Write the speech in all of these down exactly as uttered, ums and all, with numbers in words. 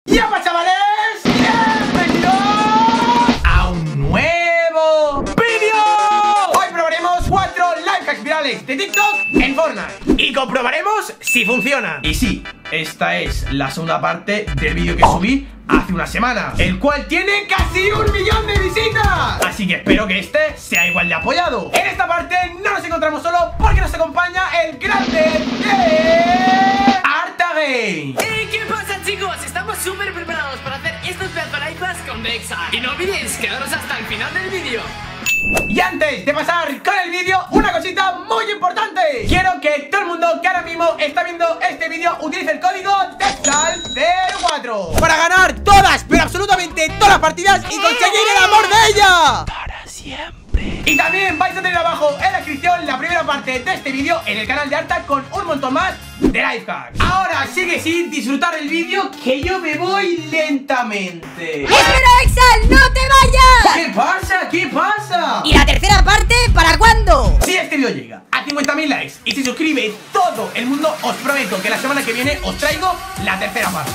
¡Ya va, chavales! ¡Bienvenidos a un nuevo vídeo! Hoy probaremos cuatro life hacks virales de TikTok en Fortnite y comprobaremos si funcionan. Y sí, esta es la segunda parte del vídeo que subí hace una semana, el cual tiene casi un millón de visitas. Así que espero que este sea igual de apoyado. En esta parte no nos encontramos solo porque nos acompaña el grande de Artagame. ¡Hey! ¿Qué pasa, chicos? Estamos súper preparados para hacer estos pedazos de live hacks con Dexa. Y no olvidéis quedaros hasta el final del vídeo. Y antes de pasar con el vídeo, una cosita muy importante. Quiero que todo el mundo que ahora mismo está viendo este vídeo utilice el código Dexal cero cuatro para ganar todas, pero absolutamente todas las partidas y conseguir el amor de ella para siempre. Y también vais a tener abajo en la descripción la primera parte de este vídeo en el canal de Arta con un montón más de life hacks. Ahora sigue sin disfrutar el vídeo, que yo me voy lentamente. ¡Espera, Exal! ¡No te vayas! ¿Qué pasa? ¿Qué pasa? ¿Y la tercera parte para cuándo? Si este vídeo llega a cincuenta mil likes y se suscribe todo el mundo, os prometo que la semana que viene os traigo la tercera parte.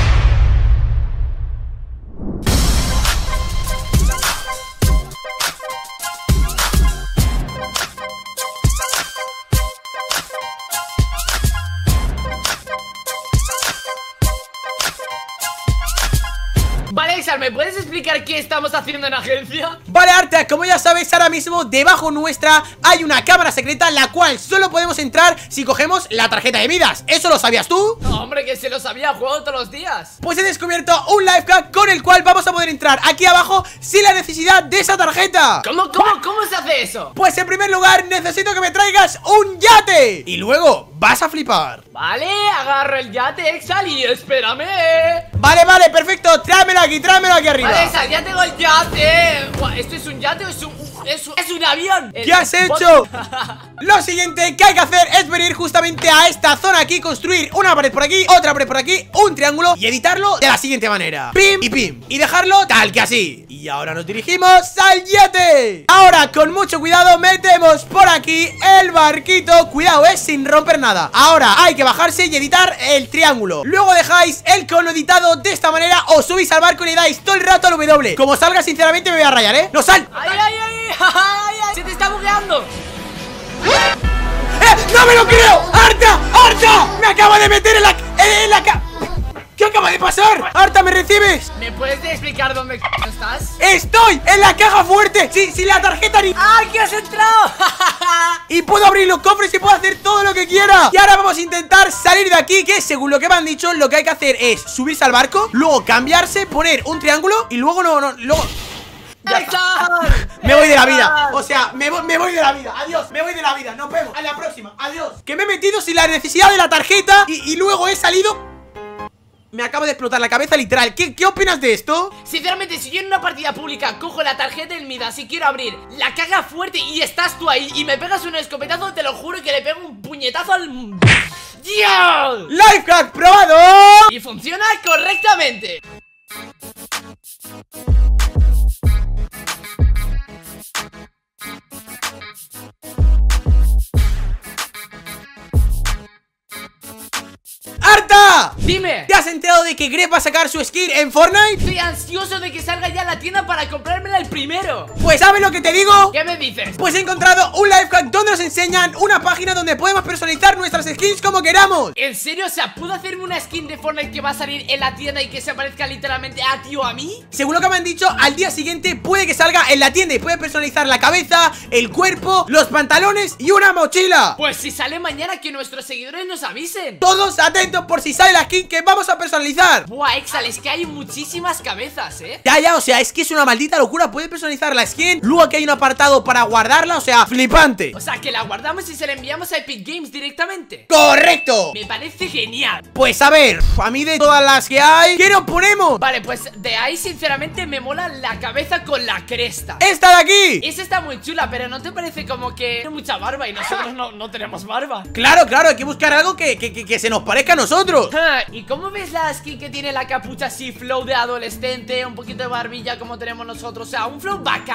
Vale, Exal, ¿me puedes explicar qué estamos haciendo en agencia? Vale, Arta, como ya sabéis, ahora mismo debajo nuestra hay una cámara secreta, la cual solo podemos entrar si cogemos la tarjeta de vidas. ¿Eso lo sabías tú? No, hombre, que se los había jugado todos los días. Pues he descubierto un life hack con el cual vamos a poder entrar aquí abajo sin la necesidad de esa tarjeta. ¿Cómo, cómo, cómo se hace eso? Pues en primer lugar necesito que me traigas un yate y luego vas a flipar. Vale, agarro el yate, Exal, y espérame. Vale, vale, perfecto, tráemelo aquí, tráemelo aquí arriba. Vale, Exal, ya tengo el yate. Buah, ¿esto es un yate o es un, es un, es un avión? ¿Qué has hecho? Lo siguiente que hay que hacer es venir justamente a esta zona aquí, construir una pared por aquí, otra pared por aquí, un triángulo y editarlo de la siguiente manera: pim y pim, y dejarlo tal que así. Y ahora nos dirigimos al yate. Ahora con mucho cuidado metemos por aquí el barquito. Cuidado, eh, sin romper nada. Ahora hay que bajarse y editar el triángulo. Luego dejáis el cono editado de esta manera, os subís al barco y le dais todo el rato al W. Como salga, sinceramente me voy a rayar, eh. ¡No sal! ¡Ay, ay, ay! ¡Ay, ay! ¡Se te está bugueando! ¡Eh! ¡No me lo creo! ¡Arta! ¡Arta! ¡Me acaba de meter en la... en la ca... ¿Qué acaba de pasar? ¡Arta, me recibes! ¿Me puedes explicar dónde c estás? ¡Estoy en la caja fuerte! ¡Sí, sí, la tarjeta ni... ¡Ay, que has entrado! Y puedo abrir los cofres y puedo hacer todo lo que quiera. Y ahora vamos a intentar salir de aquí, que según lo que me han dicho, lo que hay que hacer es subirse al barco, luego cambiarse, poner un triángulo y luego no, no, luego... Me voy de la vida, o sea, me voy, me voy de la vida. Adiós, me voy de la vida, nos vemos, a la próxima, adiós. Que me he metido sin la necesidad de la tarjeta y, y luego he salido... Me acaba de explotar la cabeza literal. ¿Qué, ¿Qué opinas de esto? Sinceramente, si yo en una partida pública cojo la tarjeta del Midas y quiero abrir, la caga fuerte y estás tú ahí y me pegas un escopetazo, te lo juro que le pego un puñetazo al... ¡Dios! ¡Life hack probado! Y funciona correctamente. ¡Arta! Dime. ¿Te has enterado de que Gref va a sacar su skin en Fortnite? Estoy ansioso de que salga ya a la tienda para comprármela el primero. Pues ¿sabes lo que te digo? ¿Qué me dices? Pues he encontrado un life hack donde nos enseñan una página donde podemos personalizar nuestras skins como queramos. ¿En serio? O sea, ¿puedo hacerme una skin de Fortnite que va a salir en la tienda y que se parezca literalmente a ti o a mí? Según lo que me han dicho, al día siguiente puede que salga en la tienda y puede personalizar la cabeza, el cuerpo, los pantalones y una mochila. Pues si sale mañana, que nuestros seguidores nos avisen. Todos atentos por si sale la skin que vamos a personalizar. Buah, Exal, es que hay muchísimas cabezas, ¿eh? Ya, ya, o sea, es que es una maldita locura. Puede personalizar la skin, luego aquí hay un apartado para guardarla, o sea, flipante. O sea, que la guardamos y se la enviamos a Epic Games directamente. ¡Correcto! Me parece genial. Pues a ver, a mí de todas las que hay, ¿qué nos ponemos? Vale, pues de ahí sinceramente me mola la cabeza con la cresta. ¡Esta de aquí! Esa está muy chula, pero ¿no te parece como que tiene mucha barba y nosotros no, no tenemos barba? Claro, claro, hay que buscar algo que, que, que, que se nos parezca a nosotros. Ah, ¿y cómo ves la skin que tiene la capucha así, flow de adolescente, un poquito de barbilla como tenemos nosotros? O sea, un flow bacano.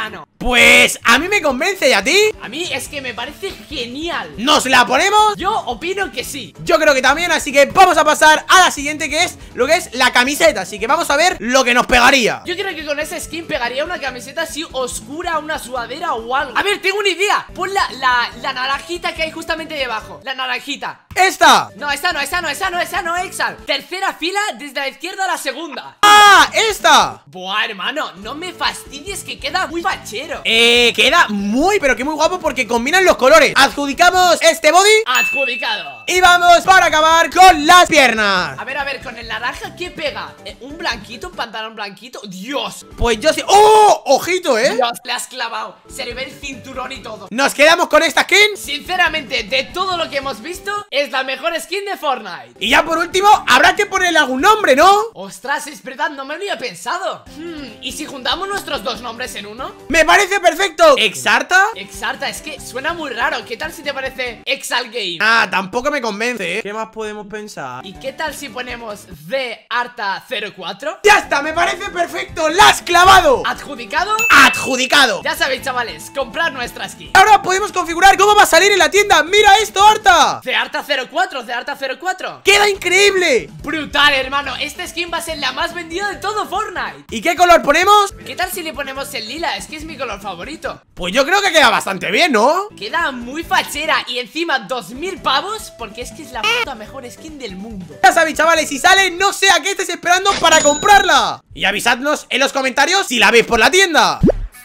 Pues a mí me convence, ¿y a ti? A mí es que me parece genial. ¿Nos la ponemos? Yo opino que sí. Yo creo que también, así que vamos a pasar a la siguiente, que es lo que es la camiseta. Así que vamos a ver lo que nos pegaría. Yo creo que con esa skin pegaría una camiseta así oscura, una sudadera o algo. A ver, tengo una idea. Pon la, la, la naranjita que hay justamente debajo. La naranjita. ¡Esta! No, esa no, esa no, esa no, esa no, Exal. Tercera fila desde la izquierda a la segunda. ¡Ah! ¡Esta! Buah, hermano, no me fastidies que queda muy fachero. Eh, queda muy, pero que muy guapo porque combinan los colores. Adjudicamos este body Adjudicado. y vamos para acabar con las piernas. A ver, a ver, con el naranja, ¿qué pega? Eh, ¿Un blanquito, un pantalón blanquito? ¡Dios! Pues yo sí. ¡Oh! Ojito, ¿eh? Dios, le has clavado. Se le ve el cinturón y todo. Nos quedamos con esta skin. Sinceramente, de todo lo que hemos visto, es la mejor skin de Fortnite. Y ya por último, habrá que ponerle algún nombre, ¿no? Ostras, es verdad, no me había pensado. Hmm, ¿y si juntamos nuestros dos nombres en uno? Me parece perfecto. ¿Exarta? Exarta, es que suena muy raro. ¿Qué tal si te parece Exal Game? Ah, tampoco me convence, ¿eh? ¿Qué más podemos pensar? ¿Y qué tal si ponemos The Arta cero cuatro? ¡Ya está! ¡Me parece perfecto! ¡La has clavado! ¿Adjudicado? ¡Adjudicado! Ya sabéis, chavales, comprar nuestra skin. Ahora podemos configurar cómo va a salir en la tienda. ¡Mira esto, Arta! The Arta cero cuatro, The Arta cero cuatro. ¡Queda increíble! Brutal, hermano. Esta skin va a ser la más vendida de todo Fortnite. ¿Y qué color ponemos? ¿Qué tal si le ponemos el lila? Es que es mi color favorito. Pues yo creo que queda bastante bien, ¿no? Queda muy fachera. Y encima dos mil pavos, porque es que es la puta mejor skin del mundo. Ya sabéis, chavales, si sale, no sé a qué estáis esperando para comprarla. Y avisadnos en los comentarios si la veis por la tienda.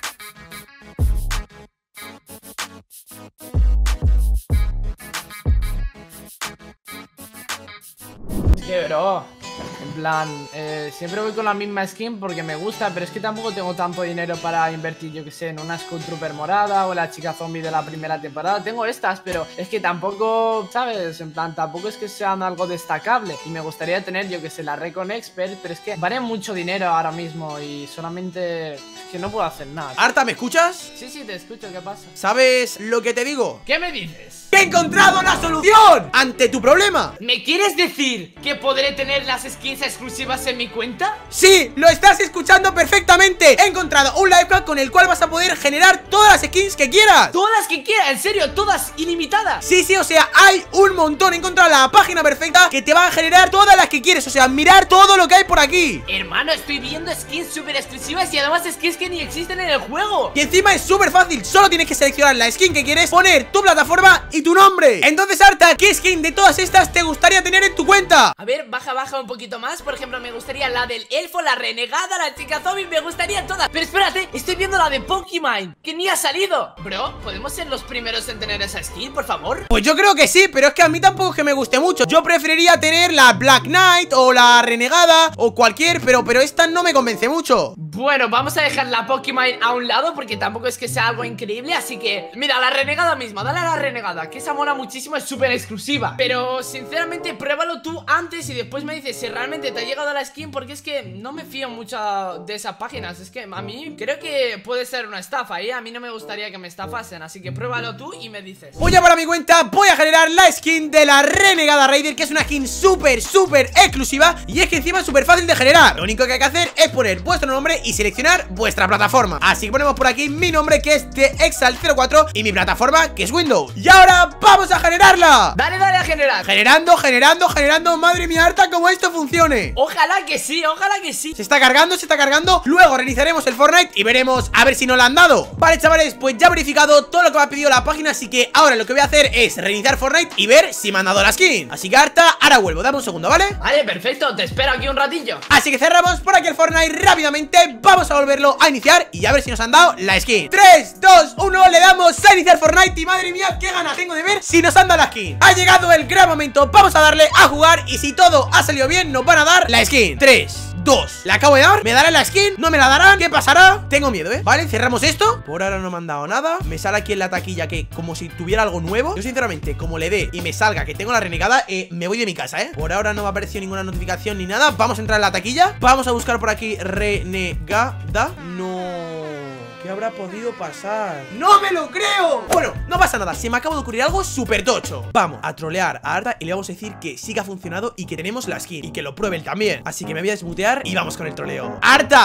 Que bro, en plan, eh, siempre voy con la misma skin porque me gusta, pero es que tampoco tengo tanto dinero para invertir, yo que sé, en una Skull Trooper morada o la chica zombie de la primera temporada. Tengo estas, pero es que tampoco, ¿sabes? En plan, tampoco es que sean algo destacable. Y me gustaría tener, yo que sé, la Recon Expert, pero es que vale mucho dinero ahora mismo y solamente es que no puedo hacer nada. Arta, ¿me escuchas? Sí, sí, te escucho, ¿qué pasa? ¿Sabes lo que te digo? ¿Qué me dices? ¡He encontrado la solución ante tu problema! ¿Me quieres decir que podré tener las skins exclusivas en mi cuenta? ¡Sí! ¡Lo estás escuchando perfectamente! He encontrado un lifehack con el cual vas a poder generar todas las skins que quieras. Todas las que quieras, en serio, todas ilimitadas. Sí, sí, o sea, hay un montón. He encontrado la página perfecta que te va a generar todas las que quieres. O sea, mirar todo lo que hay por aquí. Hermano, estoy viendo skins súper exclusivas y además skins que ni existen en el juego. Y encima es súper fácil. Solo tienes que seleccionar la skin que quieres, poner tu plataforma y tu nombre. Entonces, Arta, ¿qué skin de todas estas te gustaría tener en tu cuenta? A ver, baja, baja un poquito más. Por ejemplo, me gustaría la del elfo, la renegada, la chica zombie. Me gustaría todas. Pero espérate, estoy viendo la de Pokémon, que ni ha salido. Bro, ¿podemos ser los primeros en tener esa skin, por favor? Pues yo creo que sí, pero es que a mí tampoco es que me guste mucho. Yo preferiría tener la Black Knight o la renegada o cualquier, pero, pero esta no me convence mucho. Bueno, vamos a dejar la Pokémon a un lado porque tampoco es que sea algo increíble. Así que, mira, la renegada misma, dale a la renegada, que esa mola muchísimo, es súper exclusiva. Pero, sinceramente, pruébalo tú antes y después me dices si realmente te ha llegado la skin, porque es que no me fío mucho de esas páginas. Es que a mí creo que puede ser una estafa, ¿eh? A mí no me gustaría que me estafasen, así que pruébalo tú y me dices. Voy a para mi cuenta, voy a generar la skin de la renegada Raider, que es una skin súper, súper exclusiva. Y es que encima es súper fácil de generar. Lo único que hay que hacer es poner vuestro nombre y seleccionar vuestra plataforma. Así que ponemos por aquí mi nombre, que es de Exal cero cuatro, y mi plataforma, que es Windows. Y ahora vamos a generarla. Dale, dale a generar. Generando, generando, generando. Madre mía, Arta, cómo esto funcione. Ojalá que sí, ojalá que sí. Se está cargando, se está cargando. Luego reiniciaremos el Fortnite y veremos a ver si nos la han dado. Vale, chavales, pues ya he verificado todo lo que me ha pedido la página. Así que ahora lo que voy a hacer es reiniciar Fortnite y ver si me han dado la skin. Así que, Arta, ahora vuelvo, dame un segundo, ¿vale? Vale, perfecto, te espero aquí un ratillo. Así que cerramos por aquí el Fortnite rápidamente. Vamos a volverlo a iniciar y a ver si nos han dado la skin. Tres, dos, uno, le damos a iniciar Fortnite. Y madre mía, qué ganas tengo de ver si nos han dado la skin. Ha llegado el gran momento, vamos a darle a jugar. Y si todo ha salido bien, nos van a dar la skin. Tres, dos, ¿la acabo de dar? ¿Me darán la skin? ¿No me la darán? ¿Qué pasará? Tengo miedo, ¿eh? Vale, cerramos esto. Por ahora no me han dado nada. Me sale aquí en la taquilla que como si tuviera algo nuevo. Yo sinceramente, como le dé y me salga que tengo la renegada, eh, me voy de mi casa, ¿eh? Por ahora no me ha aparecido ninguna notificación ni nada. Vamos a entrar en la taquilla. Vamos a buscar por aquí renegada. No... ¿Qué habrá podido pasar? ¡No me lo creo! Bueno, no pasa nada, se me acaba de ocurrir algo súper tocho. Vamos a trolear a Arta y le vamos a decir que sí que ha funcionado y que tenemos la skin y que lo pruebe él también. Así que me voy a desmutear y vamos con el troleo. ¡Arta!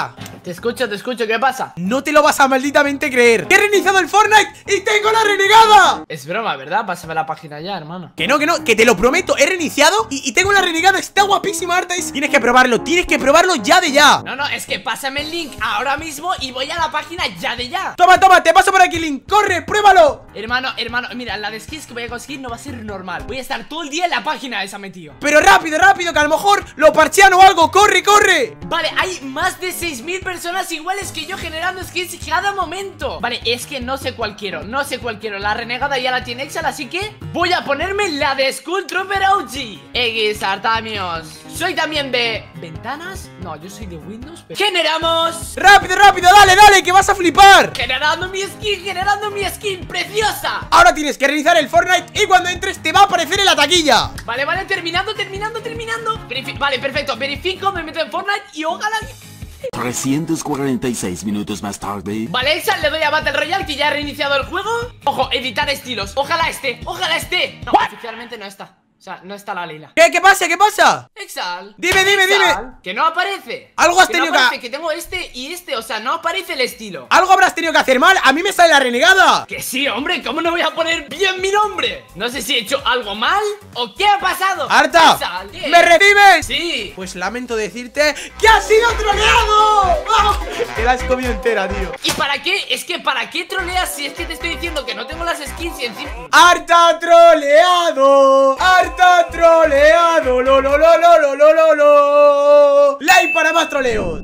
Te escucho, te escucho, ¿qué pasa? No te lo vas a malditamente creer. He reiniciado el Fortnite y tengo la renegada. Es broma, ¿verdad? Pásame la página ya, hermano. Que no, que no, que te lo prometo. He reiniciado y, y tengo la renegada. Está guapísima, Artais. Tienes que probarlo, tienes que probarlo ya de ya. No, no, es que pásame el link ahora mismo y voy a la página ya de ya. Toma, toma, te paso por aquí el link. Corre, pruébalo. Hermano, hermano, mira, la de skins que voy a conseguir no va a ser normal. Voy a estar todo el día en la página esa, metido. Pero rápido, rápido, que a lo mejor lo parchean o algo. Corre, corre. Vale, hay más de seis mil personas iguales que yo generando skins cada momento. Vale, es que no sé cuál quiero, no sé cuál quiero. La renegada ya la tiene Exal, así que voy a ponerme la de Skull Trooper O G. X, Artamios. Soy también de... ¿Ventanas? No, yo soy de Windows, pero... ¡Generamos! Rápido, rápido, dale, dale, que vas a flipar. Generando mi skin, generando mi skin preciosa. Ahora tienes que reiniciar el Fortnite y cuando entres te va a aparecer en la taquilla. Vale, vale, terminando, terminando, terminando. Verifi- Vale, perfecto, verifico, me meto en Fortnite y ojalá... trescientos cuarenta y seis minutos más tarde. Vale, Exal, le doy a Battle Royale que ya ha reiniciado el juego. Ojo, editar estilos, ojalá esté, ojalá esté. No, oficialmente no está. O sea, no está la Leila. ¿Qué? ¿Qué pasa? ¿Qué pasa? Exal. Dime, dime, Exal, dime. Que no aparece. Algo has que tenido no que- aparece, que tengo este y este, o sea, no aparece el estilo. Algo habrás tenido que hacer mal. A mí me sale la renegada. Que sí, hombre, ¿cómo no voy a poner bien mi nombre? No sé si he hecho algo mal o qué ha pasado. Arta, Exal, ¿qué? ¿me recibes? Sí. Pues lamento decirte que has sido troleado. ¡Oh! Te la has comido entera, tío. ¿Y para qué? Es que ¿para qué troleas si es que te estoy diciendo que no tengo las skins y encima... Arta troleado. Arta troleado. Lo, lo, lo, lo, lo, lo, lo, lo. Like para más troleos.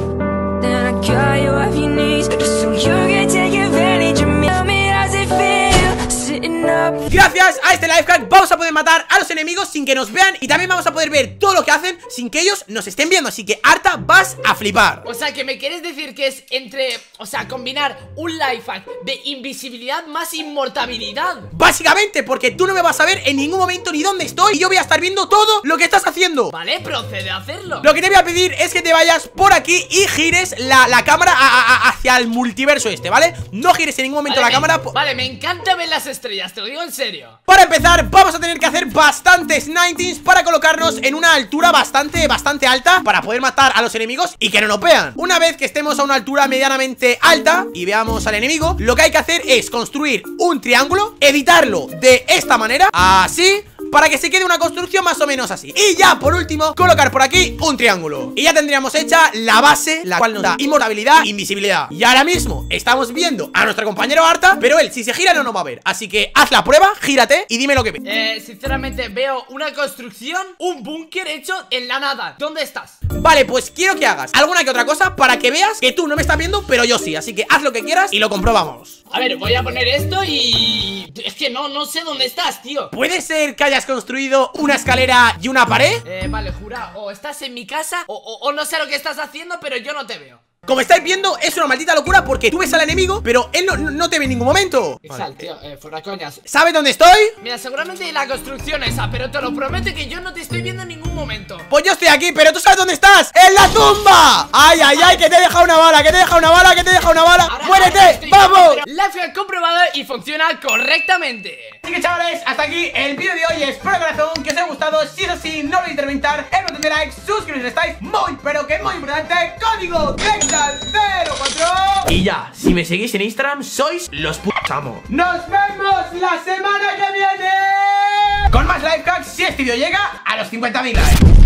Then I call you off your knees just so you can take advantage of me. Tell me how's it feel sitting up. Gracias a este lifehack vamos a poder matar a los enemigos sin que nos vean. Y también vamos a poder ver todo lo que hacen sin que ellos nos estén viendo. Así que Arta, vas a flipar. O sea, que me quieres decir que es entre... O sea, combinar un lifehack de invisibilidad más inmortabilidad. Básicamente porque tú no me vas a ver en ningún momento ni dónde estoy. Y yo voy a estar viendo todo lo que estás haciendo. Vale, procede a hacerlo. Lo que te voy a pedir es que te vayas por aquí y gires la, la cámara a, a, a, hacia el multiverso este, ¿vale? No gires en ningún momento Vale, la me- cámara po- Vale, me encanta ver las estrellas, te lo digo en serio. Para empezar, vamos a tener que hacer bastantes nineties para colocarnos en una altura bastante, bastante alta para poder matar a los enemigos y que no nos vean. Una vez que estemos a una altura medianamente alta y veamos al enemigo, lo que hay que hacer es construir un triángulo, editarlo de esta manera, así, para que se quede una construcción más o menos así. Y ya, por último, colocar por aquí un triángulo. Y ya tendríamos hecha la base, la cual nos da inmortabilidad, invisibilidad. Y ahora mismo estamos viendo a nuestro compañero Arta, pero él, si se gira, no nos va a ver. Así que haz la prueba, gírate y dime lo que ves. Eh, sinceramente veo una construcción, un búnker hecho en la nada. ¿Dónde estás? Vale, pues quiero que hagas alguna que otra cosa para que veas que tú no me estás viendo, pero yo sí. Así que haz lo que quieras y lo comprobamos. A ver, voy a poner esto y... Es que no, no sé dónde estás, tío. ¿Puede ser que hayas construido una escalera y una pared? Eh, vale, jura, o estás en mi casa o, o, o no sé lo que estás haciendo, pero yo no te veo. Como estáis viendo, es una maldita locura porque tú ves al enemigo, pero él no, no- no te ve en ningún momento. Exal, tío, eh, fuera coñas. ¿Sabes dónde estoy? Mira, seguramente en la construcción esa, pero te lo prometo que yo no te estoy viendo en ningún momento. Pues yo estoy aquí, pero ¿tú sabes dónde estás? ¡En la tumba! ¡Ay, ay, ay! Que te he dejado una bala, que te he dejado una bala, que te he dejado una bala. Ahora- ahora ¡Muérete! estoy- ¡Vamos! pero Lifehack comprobado y funciona correctamente. Así que chavales, hasta aquí el vídeo de hoy. Espero de corazón que os haya gustado. Si es así, no olvidéis de reventar el botón de like, suscribiros si estáis muy, pero que muy importante, código Exal cero cuatro. Y ya, si me seguís en Instagram, sois los putos amo. ¡Nos vemos la semana que viene! Con más lifehacks si este vídeo llega a los cincuenta mil likes.